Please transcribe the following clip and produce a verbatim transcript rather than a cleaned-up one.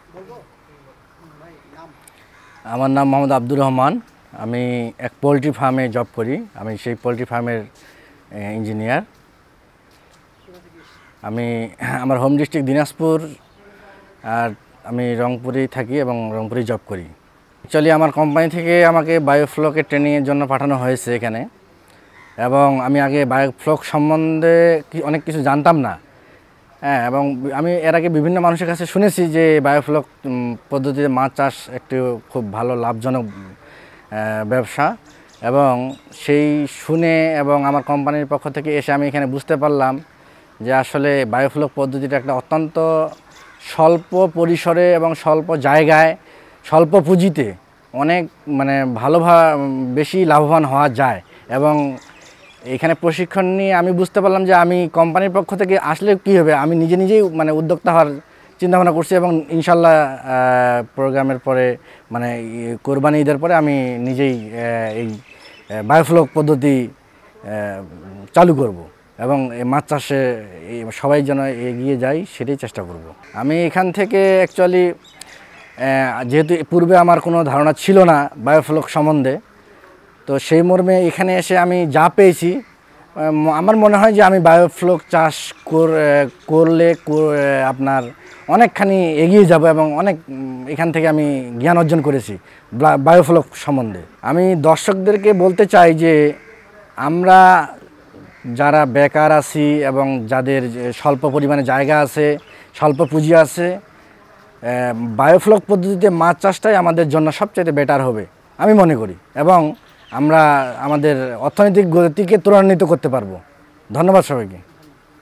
আমার নাম মোহাম্মদ আব্দুর রহমান। আমি এক পোলট্রি ফার্মে জব করি। আমি সেই পোলট্রি ফার্মের ইঞ্জিনিয়ার। আমি আমার হোম ডিস্ট্রিক্ট দিনাজপুর, আর আমি রংপুরেই থাকি এবং রংপুরেই জব করি। অ্যাকচুয়ালি আমার কোম্পানি থেকে আমাকে বায়োফ্লকের ট্রেনিংয়ের জন্য পাঠানো হয়েছে এখানে, এবং আমি আগে বায়োফ্লক সম্বন্ধে অনেক কিছু জানতাম না। হ্যাঁ, এবং আমি এর আগে বিভিন্ন মানুষের কাছে শুনেছি যে বায়োফ্লক পদ্ধতিতে মাছ চাষ একটি খুব ভালো লাভজনক ব্যবসা, এবং সেই শুনে এবং আমার কোম্পানির পক্ষ থেকে এসে আমি এখানে বুঝতে পারলাম যে আসলে বায়োফ্লক পদ্ধতিটা একটা অত্যন্ত স্বল্প পরিসরে এবং স্বল্প জায়গায় স্বল্প পুঁজিতে অনেক মানে ভালোভাবে বেশি লাভবান হওয়া যায়। এবং এখানে প্রশিক্ষণ নিয়ে আমি বুঝতে পারলাম যে আমি কোম্পানির পক্ষ থেকে আসলে কী হবে, আমি নিজে নিজেই মানে উদ্যোক্তা হওয়ার চিন্তাভাবনা করছি, এবং ইনশাল্লাহ প্রোগ্রামের পরে মানে কোরবানি ঈদের পরে আমি নিজেই এই বায়োফ্লক পদ্ধতি চালু করব, এবং মাছ চাষে সবাই যেন এগিয়ে যায় সেটাই চেষ্টা করব। আমি এখান থেকে অ্যাকচুয়ালি যেহেতু পূর্বে আমার কোনো ধারণা ছিল না বায়োফ্লক সম্বন্ধে, তো সেই মর্মে এখানে এসে আমি যা পেয়েছি, আমার মনে হয় যে আমি বায়োফ্লক চাষ করলে আপনার অনেকখানি এগিয়ে যাব, এবং অনেক এখান থেকে আমি জ্ঞান অর্জন করেছি বায়োফ্লক সম্বন্ধে। আমি দর্শকদেরকে বলতে চাই যে আমরা যারা বেকার আছি এবং যাদের স্বল্প পরিমাণে জায়গা আছে, স্বল্প পুঁজি আছে, বায়োফ্লক পদ্ধতিতে মাছ চাষটাই আমাদের জন্য সবচেয়ে বেটার হবে আমি মনে করি, এবং আমরা আমাদের অর্থনৈতিক গতিকে ত্বরান্বিত করতে পারবো। ধন্যবাদ সবাইকে।